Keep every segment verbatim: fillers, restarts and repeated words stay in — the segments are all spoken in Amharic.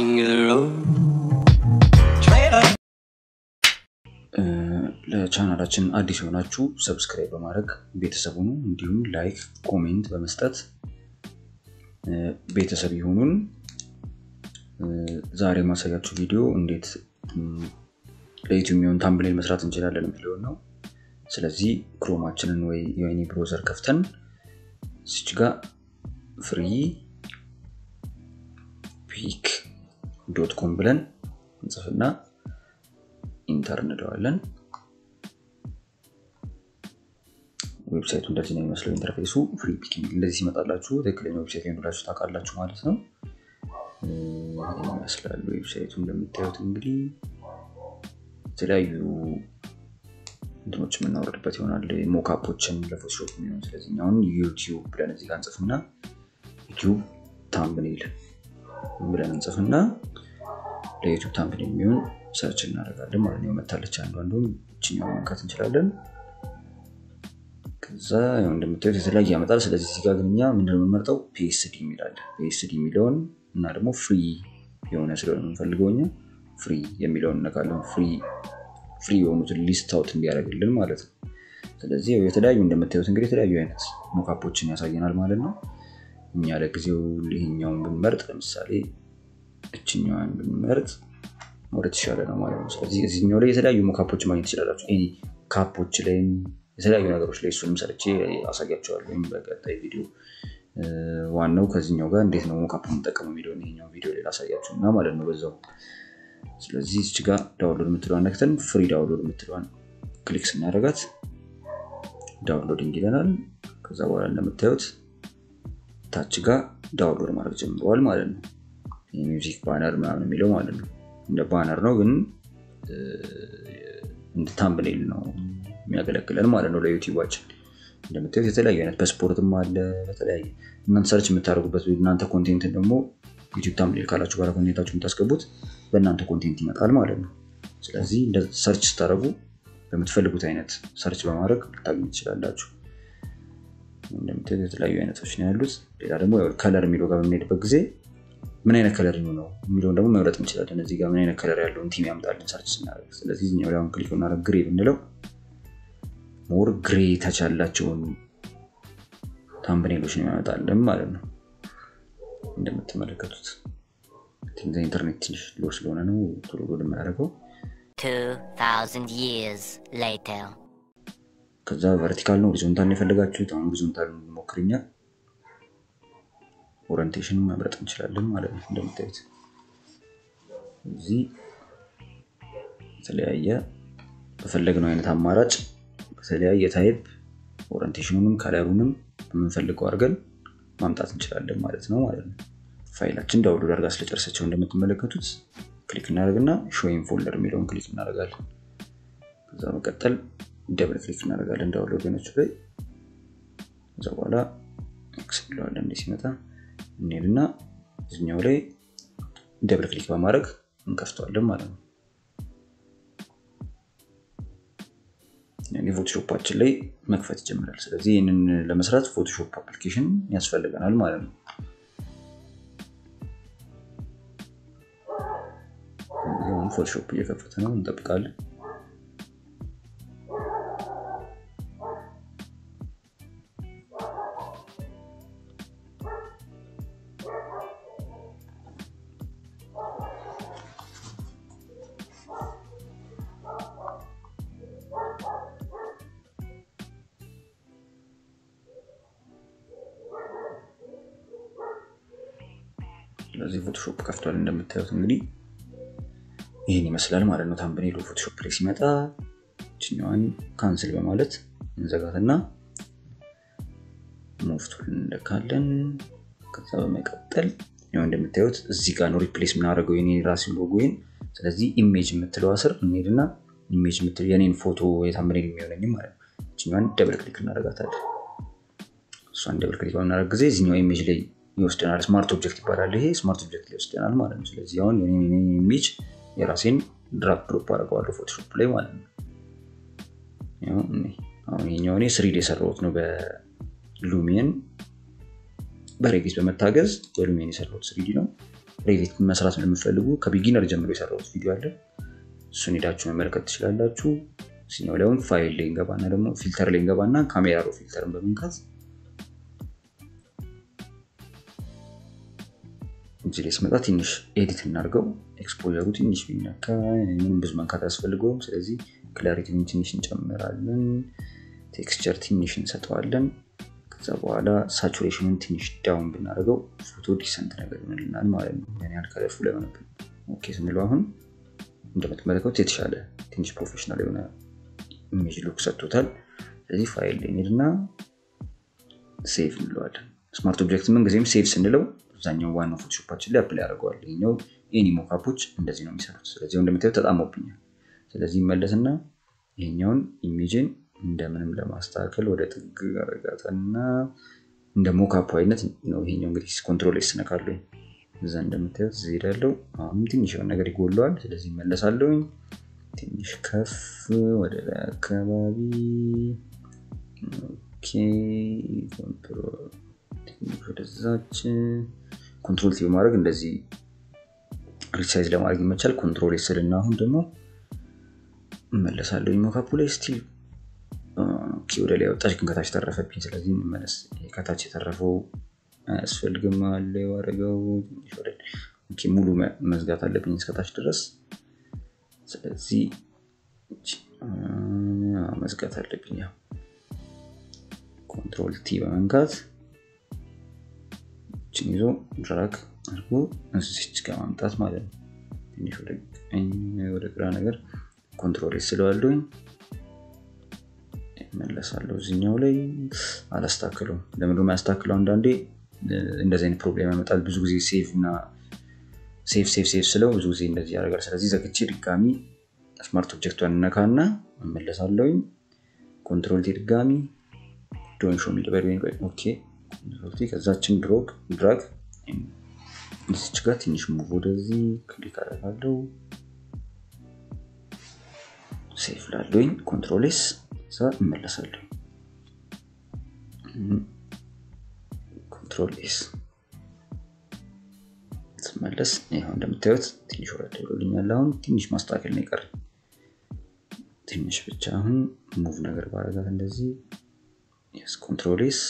ለቻናላችን አዲስ ሆናችሁ ሰብስክራይብ በማድረግ ቤተሰብ ሁኑ እንዲሁም ላይክ ኮሜንት በመስጠት ቤተሰብ ይሁኑን ዛሬ ማሳያችሁ ቪዲዮ እንዴት ለዩቲዩብ የሚሆን ታምብኔል መስራት እንችላለን የሚለው ነው ስለዚህ ክሮማችንን ወይ የኔ ብራውዘር ከፍተን እዚህ ጋር free pic dot com ብለን እንጽፍና ኢንተር እንለዋለን ዌብሳይቱ እንደዚህ ነው የሚመስለው ኢንተርፌሱ free pic እንደዚህ ሲመጣላችሁ ትክክለኛ ዌብሳይት እንደላችሁ ታውቃላችሁ ማለት ነው ይሄን ይመስላል ዌብሳይቱ እንደምታዩት እንግዲህ የተለያዩ እንትኖች የምናወርድበት ይሆናል ሞካፖችን ለፎቶሾፕ የሚሆን ስለዚህ አሁን ዩቲዩብ ብለን እዚህ ጋር እንጽፍና ዩቲዩብ ታምብኔል ብለን እንጽፍና ለዩቲዩብ ታምብኔል የሚሆን ሰርች እናደርጋለን ማለት ነው መታለች አንዱ አንዱ እቺኛው ማንካት እንችላለን ከዛ ያው እንደምታዩት የተለያየ ያመጣል ስለዚህ እዚህ ጋር ግንኛ ምንድነው የምንመርጠው ፒኤስዲ የሚላል ፒኤስዲ የሚለውን እና ደግሞ ፍሪ የሆነ ስለሆነ የምንፈልገውኛ ፍሪ የሚለውን ነካለን ፍሪ ፍሪ የሆኑትን ሊስት አውት እንዲያደርግልን ማለት ነው ስለዚህ የተለያዩ እንደምታዩት እንግዲህ የተለያዩ አይነት ሞካፖችን ያሳየናል ማለት ነው እኛ ለጊዜው ለኛውን ብንመርጥ ለምሳሌ እቺኛዋን ብንመርጥ ወደ ተሻለ ነው ማለት ነው ስለዚህ እዚህኛው ላይ የተለያዩ ሞካፖች ማግኘት ይችላልላችሁ ኤኒ ካፖች ላይ የተለያዩ ነገሮች ላይ እሱንም ሰርቼ አሳያችኋለሁ በቀጣይ ቪዲዮ ዋናው ከዚህኛው ጋር እንዴት ነው ሞካፕ እንጠቀመው የሚለው ነው ቪዲዮ ላይ ላሳያችሁና ማለት ነው በዛው ስለዚህ እዚህ ጋር ዳውንሎድ የምትለዋን ነክተን ፍሪ ዳውንሎድ የምትለዋን ክሊክ ስናደርጋት ዳውንሎዲንግ ይለናል ከዛ በኋላ እንደምታዩት ታች ጋር ዳውንሎድ ማድረግ ጀምሯል ማለት ነው የሚውዚክ ባነር ምናምን የሚለው ማለት ነው እንደ ባነር ነው ግን እንደ ታምብኔል ነው የሚያገለግለን ማለት ነው ለዩቲዩባችን እንደምታዩት የተለያየ አይነት በስፖርትም አለ በተለያየ እናንተ ሰርች የምታደርጉበት እናንተ ኮንቴንት ደግሞ ዩቲዩብ ታምብኔል ካላችሁ ጋር ኮንቴንታችሁን የምታስገቡት በእናንተ ኮንቴንት ይመጣል ማለት ነው ስለዚህ እንደ ሰርች ስታደርጉ በምትፈልጉት አይነት ሰርች በማድረግ ልታገኙ ትችላላችሁ እንደምታዩት የተለያዩ አይነቶች ነው ያሉት ሌላ ደግሞ ያው ከለር የሚለው ጋር በመሄድበት ጊዜ ምን አይነት ከለር ነው የሚለውን ደግሞ መምረጥ እንችላለን እዚህ ጋር ምን አይነት ከለር ያለው ቲም ያመጣልን ሰርች ስናደርግ ስለዚህ እኛው ላይ ክሊክ እናደርግ ግሬ ብንለው ሞር ግሬ ተቻላቸውን ታምብኔሎች ነው ያመጣልን ማለት ነው እንደምትመለከቱት እንደ ኢንተርኔት ትንሽ ሎ ስለሆነ ነው ቶሎ ሎድ የማያደርገው two thousand years later ከዛ ቨርቲካል ነው ሆሪዞንታል ነው የፈለጋችሁት አሁን ሆሪዞንታል ሞክርኛ ኦሪየንቴሽን መምረጥ እንችላለን ማለት ነው እንደምታዩት እዚህ የተለያየ በፈለግነው አይነት አማራጭ በተለያየ ታይፕ ኦሪየንቴሽኑንም ከለሩንም የምንፈልገው አድርገን ማምጣት እንችላለን ማለት ነው ማለት ነው ፋይላችን ዳውንሎድ አድርጋ ስለጨረሰችው እንደምትመለከቱት ክሊክ እናደርግና ሾው ኢን ፎልደር የሚለውን ክሊክ እናደርጋለን ከዛ በመቀጠል ደብል ክሊክ እናደርጋለን ዳውንሎድ ገነችው ላይ ከዛ በኋላ ኤክስፕሎር እንደ ሲመጣ እንሄድና እዚህኛው ላይ ደብል ክሊክ በማድረግ እንከፍተዋለን ማለት ነው ያኔ ፎቶሾፓችን ላይ መክፈት ይጀምራል ስለዚህ ይሄንን ለመስራት ፎቶሾፕ አፕሊኬሽን ያስፈልገናል ማለት ነው አሁን ፎቶሾፕ እየከፈተ ነው እንጠብቃለን ስለዚህ ፎቶሾፕ ከፍቷል እንደምታዩት እንግዲህ ይሄን ይመስላል ማለት ነው ታምብኔሉ ፎቶሾፕ ላይ ሲመጣ እቺኛዋን ካንስል በማለት እንዘጋትና ሙፍቱን እንደካለን ከዛ በመቀጠል ያው እንደምታዩት እዚህ ጋር ነው ሪፕሌስ ምናደርገው የኔ ራሴ ሎጎዬን ስለዚህ ኢሜጅ የምትለው አስር እንሄድና ኢሜጅ የምትለው የኔን ፎቶ የታምብኔል የሚሆነኝ ማለት ነው እቺኛዋን ደብል ክሊክ እናደርጋታለን እሷን ደብል ክሊክ በማድረግ ጊዜ እዚህኛው ኢሜጅ ላይ ይወስደናል ስማርት ኦብጀክት ይባላል ይሄ ስማርት ኦብጀክት ላይ ይወስደናል ማለት ነው ስለዚህ አሁን የኔ ኢሜጅ የራሴን ድራግ ድሮፕ አደርጋለሁ ፎቶሾፕ ላይ ማለት ነው ያው አሁን ይሄኛው እኔ ስሪ ዲ የሰራሁት ነው በሉሚየን በሬጊስ በመታገዝ በሉሚየን የሰራሁት ስሪ ዲ ነው ሬቪት መስራት ለምትፈልጉ ከቢጊነር ጀምሮ የሰራሁት ቪዲዮ አለ እሱን ሄዳችሁ መመልከት ትችላላችሁ ሲኛው ላይ ፋይል ላይ እንገባና ደግሞ ፊልተር ላይ እንገባና ካሜራ ሮ ፊልተርን በመንካት እዚህ ላይ ስመጣ ትንሽ ኤዲት እናድርገው ኤክስፖዠሩ ትንሽ ቢነካ ምንም ብዙ መንካት ያስፈልገውም ስለዚህ ክላሪቲውን ትንሽ እንጨምራለን ቴክስቸር ትንሽ እንሰጠዋለን ከዛ በኋላ ሳቹሬሽኑን ትንሽ ዳውን ብናደርገው ፎቶ ዲሰንት ነገር ይሆንልናል ማለት ነው ያኔ አልከለፉ ላይ ሆነብን ኦኬ ስንለው አሁን እንደምትመለከቱት የተሻለ ትንሽ ፕሮፌሽናል የሆነ ኢሜጅ ሉክ ሰጥቶታል ስለዚህ ፋይል ላይ እንሄድና ሴቭ እንለዋለን ስማርት ኦብጀክት ምን ጊዜም ሴቭ ስንለው ዛኛው ዋናው ፎቶሾፓችን ላይ አፕላይ ያደርገዋል ይሄኛው ኤኒ ሞካፖች እንደዚህ ነው የሚሰሩት ስለዚህ እንደምታዩት ተጣሞብኛል ስለዚህ መለስና ይሄኛውን ኢሜጅን እንደምንም ለማስተካከል ወደ ጥግ አረጋታና እንደ ሞካፕ አይነት ነው ይሄኛው እንግዲህ ኮንትሮል ኤስ ነካለሁ እዛ እንደምታዩት ዜድ ያለው አሁን ትንሽ የሆነ ነገር ይጎለዋል ስለዚህ መለሳለሁ ትንሽ ከፍ ወደ አካባቢ ኦኬ ኮንትሮል ወደዛች ኮንትሮል ቲ በማድረግ እንደዚህ ሪሳይዝ ለማድረግ ይመቻል ኮንትሮል ኤስ እና አሁን ደግሞ መለሳለሁ ሞካፑ ላይ ስቲል ኦኬ ወደ ላይ ወጣች ግን ከታች ተረፈብኝ ስለዚህ መለስ ከታች የተረፈው አስፈልግም አለ ወረጋው ኦኬ ሙሉ መዝጋት አለብኝ እስከታች ድረስ ስለዚህ መዝጋት አለብኝ ኮንትሮል ቲ በመንካት ቺኒዞ ድራግ አርጎ እዚች ጋር ማምጣት ማለት ነው ትንሽ ወደ ቀኝ ወደ ግራ ነገር ኮንትሮል ኤስ ስለዋለኝ መለሳለሁ እዚህኛው ላይ አላስተካክለው ለምን ነው ማስተካክለው አንዳንዴ እንደዚህ አይነት ፕሮብሌም ያመጣል ብዙ ጊዜ ሴቭ እና ሴቭ ሴቭ ሴቭ ስለው ብዙ ጊዜ እንደዚህ ያደርጋል ስለዚህ ዘግቼ ድጋሚ ስማርት ኦብጀክቷን ነካና መለሳለሁኝ ኮንትሮል ቲ ድጋሚ ዶንት ሾው ሚ ደበሪ ኦኬ ኮንትሮል ቲ ከዛችን ድሮግ ድራግ እዚች ጋር ትንሽ ሙቭ ወደዚህ ክሊክ አደርጋለሁ ሴቭ ላለኝ ኮንትሮል ኤስ ዛ መለሳለሁ ኮንትሮል ኤስ ስመለስ ይሄው እንደምታዩት ትንሽ ወረድ ብሎልኛል አሁን ትንሽ ማስተካከል ነው ይቀር ትንሽ ብቻ አሁን ሙቭ ነገር ባረጋት እንደዚህ yes ኮንትሮል ኤስ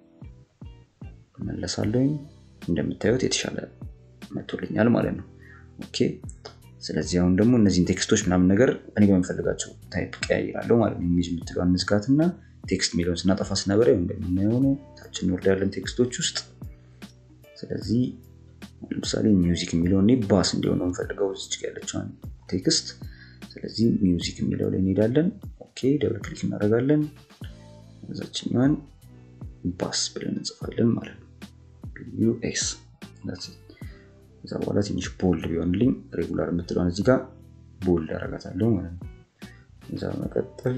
መለሳለሁ እንደምታዩት የተሻለ መጥቶልኛል ማለት ነው ኦኬ ስለዚህ አሁን ደግሞ እነዚህን ቴክስቶች ምናምን ነገር እኔ በመፈልጋቸው ታይፕ ቀያይራለሁ ማለት ነው ኢሜጅ የምትለው አንዝጋትና ቴክስት ሚሊዮን ስናጠፋ ስናበረው እንደምናየው ነው ታችን ወርድ ያለን ቴክስቶች ውስጥ ስለዚህ ለምሳሌ ሚውዚክ የሚለውን ነው ባስ እንዲሆን ነው የምፈልገው እዚህ ጋር ያለችውን ቴክስት ስለዚህ ሚውዚክ የሚለው ላይ እንሄዳለን ኦኬ ደብል ክሊክ እናደርጋለን እዛችኛውን ባስ ብለን እንጽፋለን ማለት ነው ዩኤስ that's it እዛ በኋላ ትንሽ ቦልድ ቢሆንልኝ ሬጉላር የምትለውን እዚህ ጋር ቦልድ አደርጋታለሁ ማለት ነው እዛ መቀጠል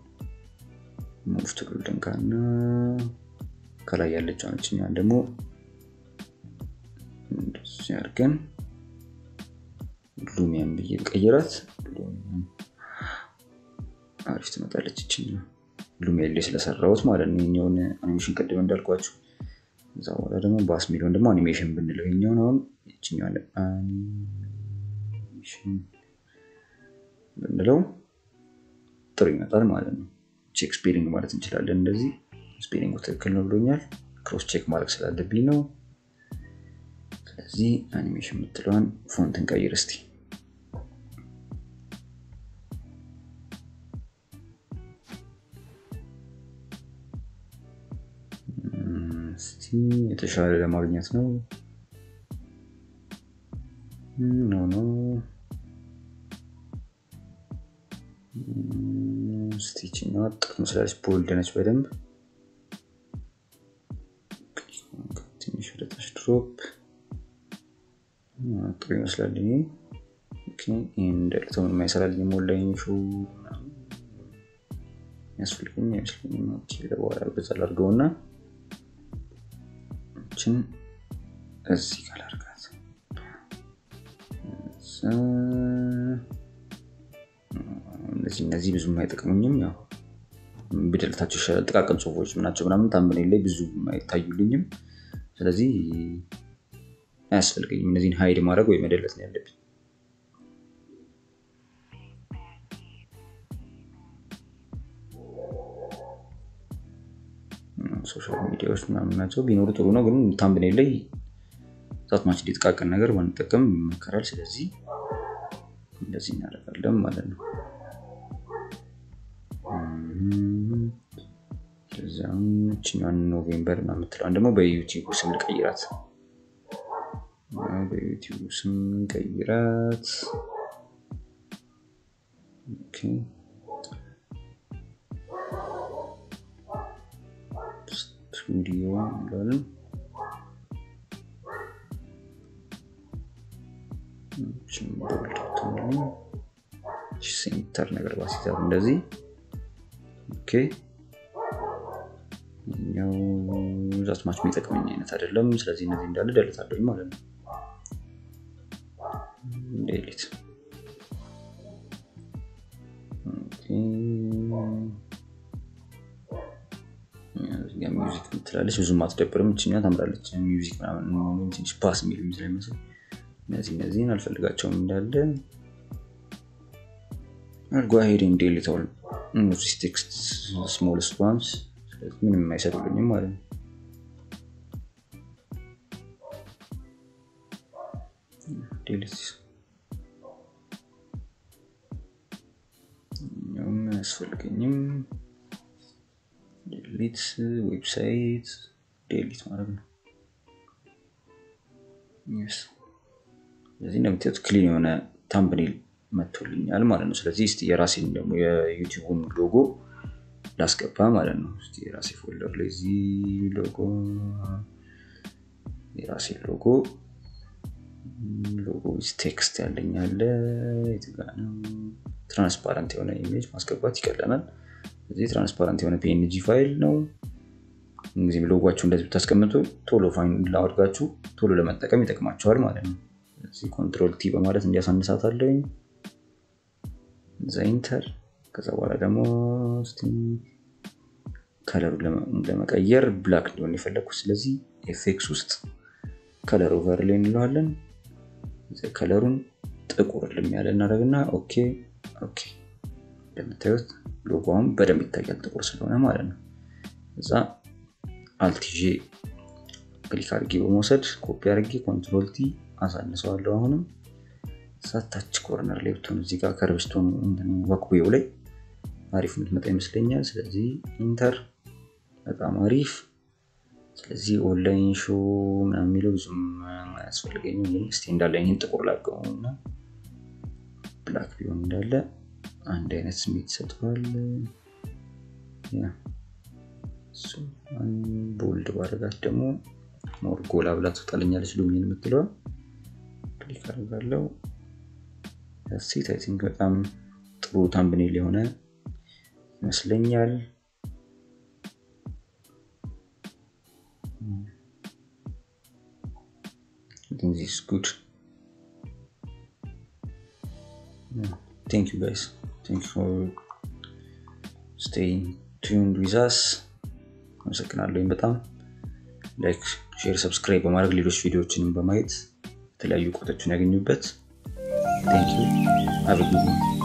ሙቭ ቱ ልንካና ከላይ ያለችውን እኛን ደግሞ እንደዚህ አድርገን ሉሚያን ብዬ ቀይራት አሪፍ ትመጣለች እቺ ሉሚያን ላይ ስለሰራሁት ማለት ነው የኛውን አኒሜሽን ቀድመን እንዳልኳችሁ እዛ በኋላ ደግሞ ባስ ሚሊዮን ደግሞ አኒሜሽን ብንለው የኛውን አሁን እቺኛውን አኒሜሽን ብንለው ጥሩ ይመጣል ማለት ነው ቼክ ስፔሊንግ ማለት እንችላለን እንደዚህ ስፔሊንጉ ትክክል ነው ብሎኛል ክሮስ ቼክ ማድረግ ስላለብኝ ነው ስለዚህ አኒሜሽን የምትለውን ፎንትን ቀይር እስቲ እስቲ የተሻለ ለማግኘት ነው ኖ ኖ ስቲችና ጥቅም ስላልሽ ቦልድ ነች በደንብ ትንሽ ወደ ታች ድሮፕ ጥሩ ይመስላል ይሄ ኦኬ እንደልተውን ማይሰራልኝ ሞላኝ ሾው ያስፈልገኝ ያስፈልገኝ ኦኬ ለበኋላ በዛል አድርገውና እቺን እዚህ ጋር አድርጋት እነዚህ እነዚህ ብዙ ማይጠቅሙኝም ያው ቢደልታቸው ይሻላል ጥቃቅን ጽሁፎች ምናቸው ምናምን ታምኔ ላይ ብዙ ማይታዩልኝም ስለዚህ አያስፈልገኝም እነዚህን ሃይድ ማድረግ ወይ መደለት ነው ያለብኝ ሶሻል ሚዲያዎች ምናምን ናቸው ቢኖሩ ጥሩ ነው ግን ታምብኔል ላይ ዛት ማች ዲጥቃቀን ነገር ወንጠቀም ይመከራል ስለዚህ እንደዚህ እናደርጋለን ማለት ነው እዛም ቺናን ኖቬምበር እና ምትላን ደግሞ በዩቲዩብ ስም ልቀይራት በዩቲዩብ ስም ቀይራት ኦኬ ስቱዲዮ ላል ችምቦልቶኒ ሴንተር ነገር ባሲዛው እንደዚህ ኦኬ ያው ዛት ማች የሚጠቅመኝ አይነት አይደለም ስለዚህ እነዚህ እንዳለ ደልታለሁ ማለት ነው ዴሊት ኦኬ ያ ሚውዚክ ትላለች ብዙም አትደብርም እቺኛ ታምራለች ሚውዚክ ምናምን ትንሽ ፓስ ሚል ስለሚመስል እነዚህ እነዚህን አልፈልጋቸውም እንዳለ I'll go ahead and delete all of these text smallest ones ምንም አይሰጡልኝም ማለት ነው delete ምንም አያስፈልገኝም delete website delete ማድረግ ነው yes ስለዚህ እንደምታዩት ክሊን የሆነ ታምብኔል መጥቶልኛል ማለት ነው ስለዚህ እስቲ የራሴን ደግሞ የዩቲዩብን ሎጎ ላስገባ ማለት ነው እስቲ የራሴ ፎልደር ላይ እዚ ሎጎ የራሴ ሎጎ ሎጎ is ቴክስት ያለኝ አለ እዚጋር ትራንስፓረንት የሆነ ኢሜጅ ማስገባት ይቀለናል ስለዚህ ትራንስፓረንት የሆነ ፒኤንጂ ፋይል ነው እንግዲህ ሎጎአችሁ እንደዚህ ብታስቀምጡ ቶሎ ፋይንድ ላድርጋችሁ ቶሎ ለመጠቀም ይጠቅማችኋል ማለት ነው ስለዚህ ኮንትሮል ቲ በማለት እንዲያሳንሳታለኝ ዛይንተር ከዛ በኋላ ደግሞ እስቲ ከለሩን ለመቀየር ብላክ እንዲሆን የፈለኩት ስለዚህ ኤፍኤክስ ውስጥ ከለር ኦቨርሌይ እንለዋለን እዚህ ከለሩን ጥቁር ልም ያለ እናደርግና ኦኬ ኦኬ እንደምታዩት ሎጎውን በደንብ ይታያል ጥቁር ስለሆነ ማለት ነው እዛ አልት ጂ ክሊክ አድርጌ በመውሰድ ኮፒ አድርጌ ኮንትሮል ቲ አሳንሰዋለሁ አሁንም ሳታች ኮርነር ላይ ብትሆን እዚህ ጋር ከርብስቶን እንደን ወክዌው ላይ አሪፍ ምትመጣ ይመስለኛል ስለዚህ ኢንተር በጣም አሪፍ ስለዚህ ኦንላይን ሾው ምናምን የሚለው ብዙም አያስፈልገኝም ግን እስቲ እንዳለ ይሄን ጥቁር ላድርገውና ብላክ ቢሆን እንዳለ አንድ አይነት ስሜት ሰጥቷል ያ ሶ አን ቦልድ ባረጋት ደግሞ ሞር ጎላ ብላ ትወጣለኛለች ሉሚን የምትለው ክሊክ አድርጋለሁ እዚህ አይ ቲንክ በጣም ጥሩ ታምብኔል የሆነ ይመስለኛል I think this is good yeah. Thank you guys thank you for staying tuned with us አመሰግናለሁ በጣም ላይክ ሼር ሰብስክራይብ በማድረግ ሌሎች ቪዲዮዎችንም በማየት የተለያዩ ቆቶችን ያገኙበት thank you have a good one